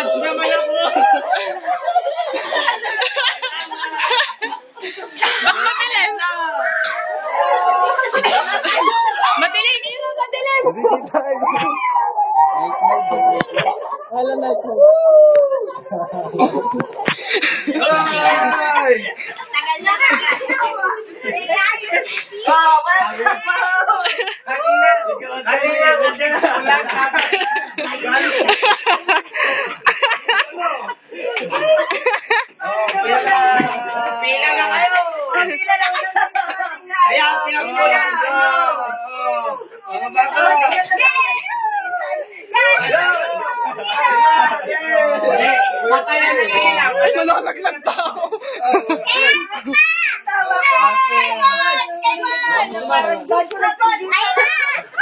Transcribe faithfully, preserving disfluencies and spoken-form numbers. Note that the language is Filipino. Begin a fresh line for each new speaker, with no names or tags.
Judge naman ako.
Bakit madilim? Madilim, Iro, madilim. Wala na ito.
Tagal na ka.
Kanina, kanina, ganda na. Ulan ka. Pila na kayo.
Pila na ulit.
Kaya pinagpulan ko. Mga bago. Patay na sa ilaw.
Ay, malalaglag tao.
Tama. Ay,